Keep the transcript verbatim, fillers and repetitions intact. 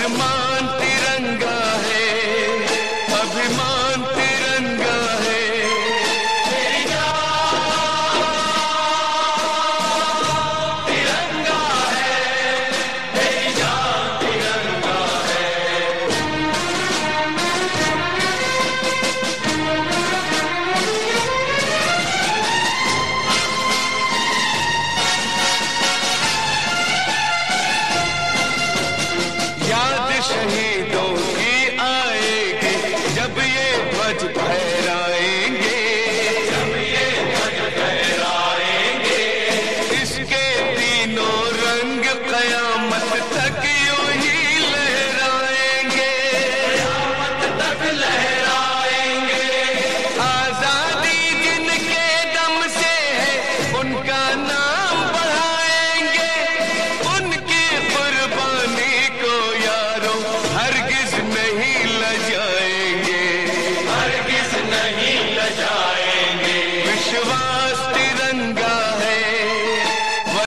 अभिमान तिरंगा है, अभिमान तिरंगा है। मेरी जान तिरंगा है, मेरी जान तिरंगा है। याद शहीदों की आएगी जब ये ध्वज फहराएंगे, जब ये ध्वज फहराएंगे। इसके तीनों रंग कयामत